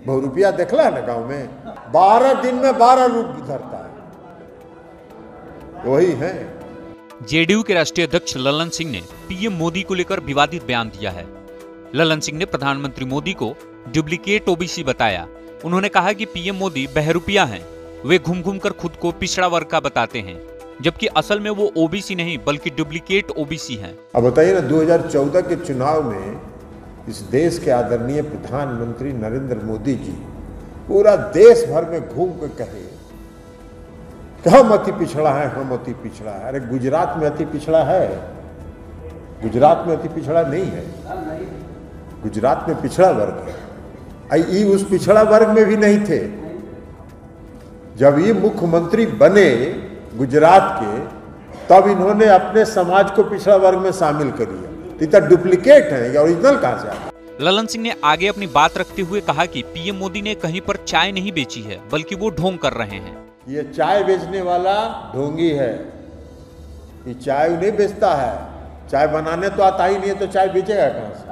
बहुरूपिया देखला है ना गांव में, 12 दिन में 12 रूप धरता है, वही है। जेडीयू के राष्ट्रीय अध्यक्ष ललन सिंह ने पीएम मोदी को लेकर विवादित बयान दिया है। ललन सिंह ने प्रधानमंत्री मोदी को डुप्लीकेट ओबीसी बताया। उन्होंने कहा कि पीएम मोदी बहरूपिया हैं, वे घूम घूम कर खुद को पिछड़ा वर्ग का बताते हैं, जबकि असल में वो ओबीसी नहीं बल्कि डुप्लीकेट ओबीसी हैं। अब बताइए ना, 2014 के चुनाव में इस देश के आदरणीय प्रधानमंत्री नरेंद्र मोदी जी पूरा देश भर में घूम कर कहे कि हम अति पिछड़ा है, हम अति पिछड़ा है। अरे गुजरात में अति पिछड़ा है? गुजरात में अति पिछड़ा नहीं है, गुजरात में पिछड़ा वर्ग है। ये उस पिछड़ा वर्ग में भी नहीं थे। जब ये मुख्यमंत्री बने गुजरात के, तब इन्होंने अपने समाज को पिछड़ा वर्ग में शामिल कर लिया। इतना डुप्लीकेट है, या ओरिजिनल कहां से आता? ललन सिंह ने आगे अपनी बात रखते हुए कहा कि पीएम मोदी ने कहीं पर चाय नहीं बेची है, बल्कि वो ढोंग कर रहे हैं। ये चाय बेचने वाला ढोंगी है, ये चाय नहीं बेचता है, चाय बनाने तो आता ही नहीं है, तो चाय बेचेगा कहां से?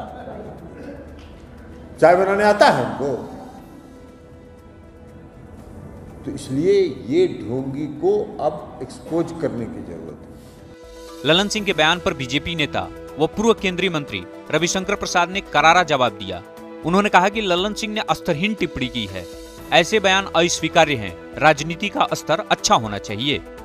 चाय बनाने आता है हमको? तो इसलिए ये ढोंगी को अब एक्सपोज करने की जरूरत है। ललन सिंह के बयान पर बीजेपी नेता व पूर्व केंद्रीय मंत्री रविशंकर प्रसाद ने करारा जवाब दिया। उन्होंने कहा कि ललन सिंह ने स्तरहीन टिप्पणी की है, ऐसे बयान अस्वीकार्य हैं, राजनीति का स्तर अच्छा होना चाहिए।